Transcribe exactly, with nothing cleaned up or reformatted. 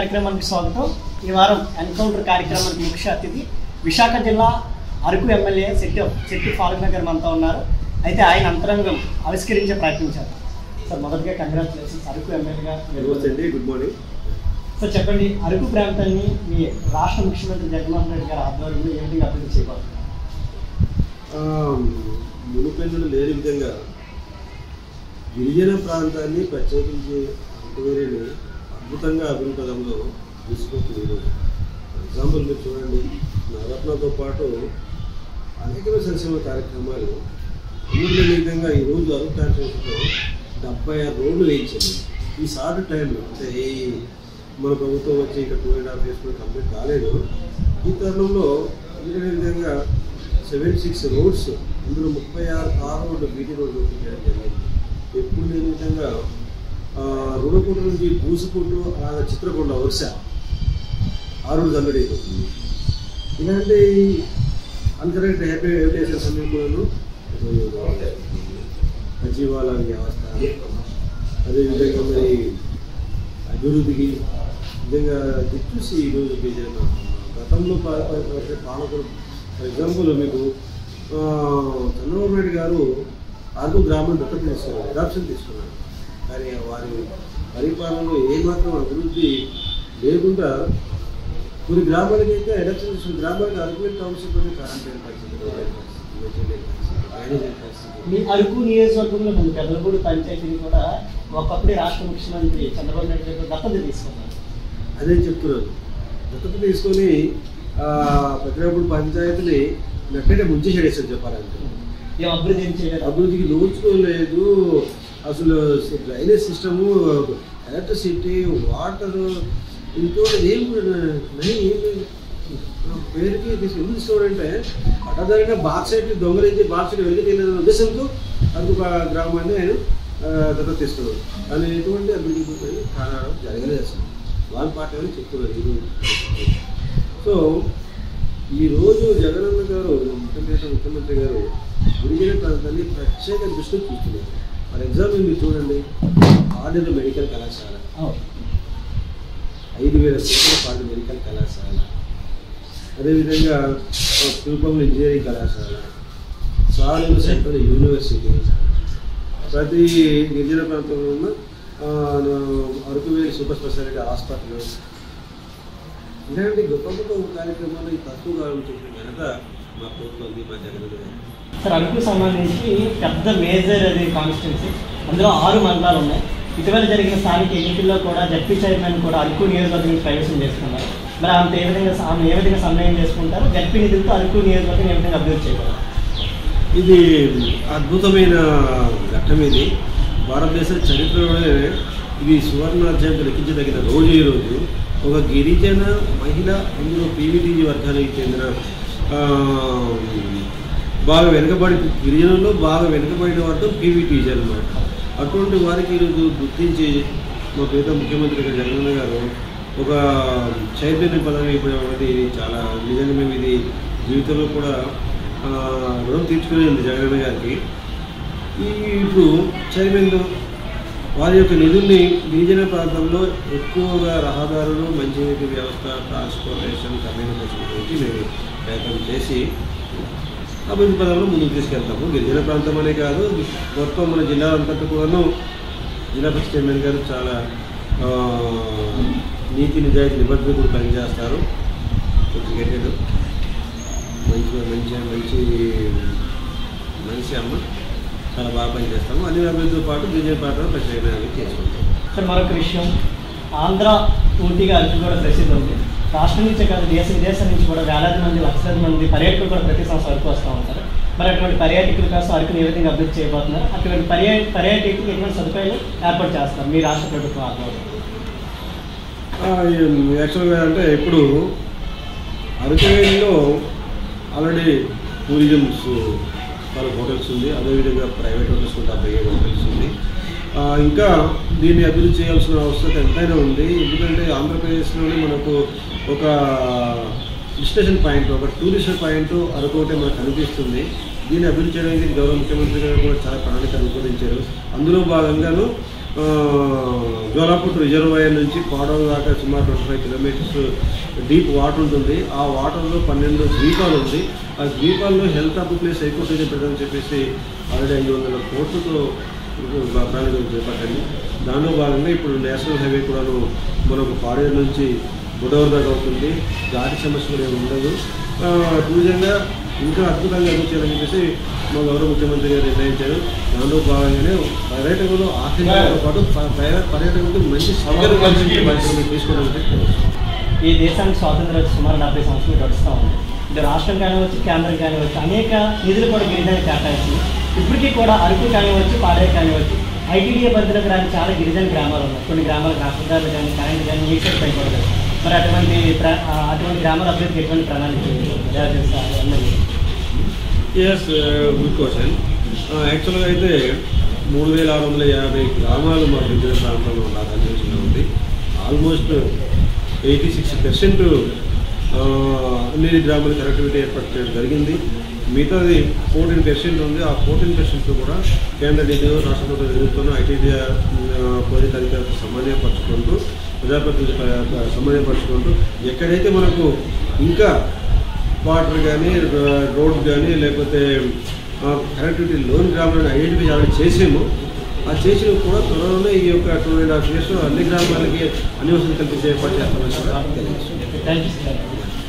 కార్యక్రమానికి స్వాగతం. ఈ వారం ఎన్కౌంటర్ కార్యక్రమానికి ముఖ్య అతిథి విశాఖ జిల్లా అరకు ఎమ్మెల్యే శెట్టి శెట్టి ఫారూక్ నగర్ మనతో ఉన్నారు. అయితే ఆయన అంతరంగం ఆవిష్కరించే ప్రయత్నించారు. సార్ మొదటిగా కంగ్రాచులేషన్స్ అరకు ఎమ్మెల్యేగా. గుడ్ మార్నింగ్ సార్, చెప్పండి, అరకు ప్రాంతాన్ని మీ రాష్ట్ర ముఖ్యమంత్రి జగన్మోహన్ రెడ్డి గారి ఆధ్వర్యంలో ఏ విధంగా అభివృద్ధి చేయబోతున్నారు? మునుపెన్నులు లేని విధంగా గిరిజన ప్రాంతాన్ని ప్రత్యేకించి అంటువేరేని అద్భుతంగా అభివృద్ధి పదంలో తీసుకొస్తుంది ఈరోజు. ఫర్ ఎగ్జాంపుల్ మీరు చూడండి, నవరత్నతో పాటు అనేక సంక్షేమ కార్యక్రమాలు అభివృద్ధి లేని విధంగా ఈరోజు అరకు కాన్స్టిట్యూన్సీలో డెబ్బై ఆరు రోడ్లు వేయించింది. ఈ షార్ట్ టైంలో, అంటే ఈ మన ప్రభుత్వం వచ్చి ఇంకా టూ అండ్ హాఫ్ ఇయర్స్ కూడా కంప్లీట్ కాలేదు. ఈ తరుణంలో అభివృద్ధి విధంగా సెవెంటీ సిక్స్ రోడ్స్, ఇందులో ముప్పై ఆరు ఆరు రోడ్లు బీటీ రోడ్లు ఓపెన్ చేయడం జరిగింది. ఎప్పుడు లేని విధంగా రుణకుంట నుంచి పూసుకుంటూ ఆ చిత్రకొండ వరుస ఆ రోడ్డు కంప్లీట్ అయిపోతుంది. ఇలాంటి అంతర్గత హ్యాపీ హ్యాబిటేషన్ సమయంలోనూ సచివాలయ వ్యవస్థ, అదేవిధంగా మరి అభివృద్ధికి విధంగా దిక్కుసి ఈరోజు బీజేపీ గతంలో పాలకులు. ఫర్ ఎగ్జాంపుల్ మీకు చంద్రబాబు నాయుడు గారు అరకు గ్రామం దత్తత తీసుకున్నారు, అడాప్షన్ తీసుకున్నారు. కానీ వారి పరిపాలనలో ఏమాత్రం అభివృద్ధి లేకుండా కొన్ని గ్రామాలకి అయితే అడాప్షన్ తీసుకున్న గ్రామాలకు అరకు టౌన్షిప్లోనే కారంటైన్ పరిస్థితి, మేనేజర్ పరిస్థితి. మీ అరకు నియోజకవర్గంలో మన పెద్దలపూడి పంచాయతీని కూడా ఒకప్పుడు రాష్ట్ర ముఖ్యమంత్రి చంద్రబాబు నాయుడు గారు దత్తత తీసుకున్నారు. అదే చెప్తున్నారు, దత్తత తీసుకొని పెద్దలపూడి పంచాయతీని నట్టంటే ముంచి చేసేది చెప్పాలంటే. అభివృద్ధి ఏం చేయలేదు, అభివృద్ధికి నోచుకోలేదు. అసలు డ్రైనేజ్ సిస్టము, ఎలక్ట్రిసిటీ, వాటర్, ఇంకో ఏం పేరుకి తీసుకు ఎందుకు తీసుకోవాలంటే అటదారిగా బాక్సైట్ దొంగలించి బాక్సైట్ వెలికి తెలియని ఉద్దేశంతో అరకు గ్రామాన్ని ఆయన దత్తత తీసుకున్నారు. కానీ ఎటువంటి అభివృద్ధి కారణం జరగలేదు అసలు. వాళ్ళ పార్టీ అని చెప్తున్నారు ఈరోజు. సో ఈరోజు జగనన్న గారు, ముఖ్యమంత్రి ముఖ్యమంత్రి గారు గిరిజన ప్రాంతాన్ని ప్రత్యేక దృష్టిలో చూస్తున్నారు. ఫర్ ఎగ్జాంపుల్ మీరు చూడండి, ఆర్డర్ మెడికల్ కళాశాల, ఐదు వేల కోట్ల పాటు మెడికల్ కళాశాల, అదేవిధంగా శిల్పం ఇంజనీరింగ్ కళాశాల, సాలూరు సెంట్రల్ యూనివర్సిటీ, ప్రతి గిరిజన ప్రాంతంలో ఉన్న అరకువేలి సూపర్ స్పెషాలిటీ హాస్పిటల్, ఇలాంటి గొప్ప గొప్ప కార్యక్రమాలు ఈ తక్కువ కాలం చేసిన ఘనత మా ప్రభుత్వం ఉంది, మా జగన్ గారు. సార్, అరకు సంబంధించి పెద్ద మేజర్ అది కాన్స్టిట్యున్సీ, అందులో ఆరు మండలాలు ఉన్నాయి. ఇటీవల జరిగిన స్థానిక ఎన్నికల్లో కూడా జడ్పీ చైర్మన్ కూడా అరకు నియోజకవర్గం ప్రవేశం చేసుకున్నారు. మరి అంత ఏ విధంగా ఆమె ఏ విధంగా సమన్వయం చేసుకుంటారు? జడ్పీ నిధులతో అరకు నియోజకవర్గం ఏ విధంగా అభివృద్ధి చేయగలరు? ఇది అద్భుతమైన ఘట్టం. ఇది భారతదేశ చరిత్రలోనే ఇది సువర్ణాధ్యాయంతో లెక్కించదగిన రోజు. ఈరోజు ఒక గిరిజన మహిళ, అందులో పీవీటీజీ వర్గానికి చెందిన బాగా వెనుకబడి, గిరిజనుల్లో బాగా వెనుకబడిన వర్గం పీవీటీజీ అనమాట. అటువంటి వారికి ఈరోజు గుర్తించి మా పేద ముఖ్యమంత్రి జగనన్న గారు ఒక చైతన్య పదవి ఇవ్వడం అనేది చాలా నిజంగా మేము ఇది జీవితంలో కూడా రుణం తీర్చుకునేది జగనన్న గారికి. ఈ ఇప్పుడు చైర్మన్ వారి యొక్క నిధుల్ని గిరిజన ప్రాంతంలో ఎక్కువగా రహదారులు, మంచినీటి వ్యవస్థ, ట్రాన్స్పోర్టేషన్, కమ్యూనికేషన్ గురించి మేము ప్రయత్నం చేసి అభివృద్ధి పదంలో ముందుకు తీసుకెళ్తాము. గిరిజన ప్రాంతం అనే కాదు, మొత్తం మన జిల్లా అంతటా కూడాను జిల్లా పరిషత్ చైర్మన్ గారు చాలా నీతి నిజాయితీ నిబద్ధత కూడా పనిచేస్తారు. ఎడ్యుకేటెడ్, మంచి మంచి మంచి మనిషి అమ్మ, చాలా బాగా పనిచేస్తాము. అన్ని అభివృద్ధితో పాటు గిరిజన ప్రాంతాలు ప్రత్యేకంగా చేసుకుంటాం. సార్, మరొక విషయం, ఆంధ్ర పూర్తిగా అరకు కూడా ప్రసిద్ధి ఉంది. రాష్ట్రం నుంచే కాదు, దేశ విదేశం నుంచి కూడా వేలాది మంది, లక్షలాది మంది పర్యాటకులు కూడా ప్రతి సంవత్సరం అరకు వస్తూ ఉంటారు. మరి అటువంటి పర్యాటకుల కోసం అరకుని ఏ విధంగా అభివృద్ధి చేయబోతున్నారు? అటువంటి పర్యా పర్యాటకులకు ఎటువంటి సదుపాయాలు ఏర్పాటు చేస్తారు మీ రాష్ట్ర ప్రభుత్వం ఆధ్వర్యంలో? యాక్చువల్గా అంటే ఇప్పుడు అరకువేలిలో ఆల్రెడీ టూరిజమ్స్ చాలా హోటల్స్ ఉంది, అదేవిధంగా ప్రైవేట్ హోటల్స్ కూడా డెబ్బై ఏడు హోటల్స్ ఉంది. ఇంకా దీన్ని అభివృద్ధి చేయాల్సిన అవసరం ఎంతైనా ఉంది. ఎందుకంటే ఆంధ్రప్రదేశ్లోనే మనకు ఒక డిస్టేషన్ పాయింట్, ఒక టూరిస్ట్ పాయింట్ అరకు ఒకటే మనకు కనిపిస్తుంది. దీన్ని అభివృద్ధి చేయడానికి గౌరవ ముఖ్యమంత్రి గారు కూడా చాలా ప్రణాళిక రూపొందించారు. అందులో భాగంగాను జ్వాలాపుట్ రిజర్వాయర్ నుంచి పాడవ దాకా సుమారు twenty five kilometres deep water ఉంటుంది. ఆ వాటర్లో పన్నెండు ద్వీపాలు ఉంది. ఆ ద్వీపాల్లో హెల్త్ ఆఫ్ ప్లేస్ ఎక్కువ పెట్టదని చెప్పేసి ఆల్రెడీ ఐదు వందల కోట్లతో ప్రణాళికలు చేపట్టండి. దానిలో భాగంగా ఇప్పుడు నేషనల్ హైవే కూడాను మనకు పాడేరు నుంచి బుధవారం దాకా అవుతుంది. ఘాటి సమస్య కూడా ఏమి ఉండదు. టూరిజంగా ఇంకా అద్భుతంగా అభివృద్ధి చెప్పేసి మా గౌరవ ముఖ్యమంత్రి గారు నిర్ణయించారు. దానిలో భాగంగానే పర్యాటకులు ఆర్థికంతో పాటు పర్యాటకులకు మంచి సౌకర్యం తీసుకోవడానికి ఈ దేశానికి స్వాతంత్రం వచ్చి సుమారు డెబ్బై సంవత్సరాలు గడుస్తూ ఉంది. ఇది రాష్ట్రం కానివచ్చు, కేంద్రం కానివచ్చు, అనేక నిధులు కూడా గిరిజన కేటాయించింది. ఇప్పటికీ కూడా అరకు కానివచ్చు, పాడేరు కానివచ్చు, ఐటీడీఏ పరిధిలోకి రాని చాలా గిరిజన గ్రామాలు ఉన్నాయి. కొన్ని గ్రామాలకు రహదారులు కానీ, కరెంట్ కానీ, నీటి పైపడదు. మరి అటువంటి అటువంటి గ్రామాల అభివృద్ధికి ఎటువంటి ప్రణాళిక ఎస్ గుడ్ క్వశ్చన్. యాక్చువల్గా అయితే మూడు వేల ఆరు వందల యాభై గ్రామాలు మా గిరిజన ప్రాంతంలో రాజధాని ఉంది. ఆల్మోస్ట్ ఎయిటీ సిక్స్ పర్సెంట్ అన్ని గ్రామాల కనెక్టివిటీ ఏర్పాటు చేయడం జరిగింది. మిగతాది ఫోర్టీన్ పర్సెంట్ ఉంది. ఆ ఫోర్టీన్ పర్సెంట్ కూడా కేంద్ర నిధులు, రాష్ట్ర ప్రభుత్వం నిధులతోనూ ఐటీడీఏ పోలీస్ అధికారులతో సమన్వయపరచుకుంటూ, ప్రజాప్రతినిధులు సమన్వయపరచుకుంటూ ఎక్కడైతే మనకు ఇంకా వాటర్ కానీ, రోడ్ కానీ, లేకపోతే కనెక్టివిటీ లోన్ గ్రామాలను ఐడెంటిఫై ఆల్రెడీ చేసాము. ఆ చేసినవి కూడా త్వరలోనే ఈ యొక్క టూ అండ్ హాఫ్ ఇయర్స్ అన్ని గ్రామాలకి అన్ని వసతులు కల్పించే ఏర్పాటు చేస్తామని కూడా తెలియజేస్తున్నాం. Thank you.